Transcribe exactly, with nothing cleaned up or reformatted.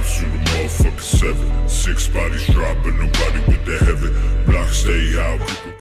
cops to the motherfucking seven. Six bodies dropping, nobody with the heavy. Block stay out.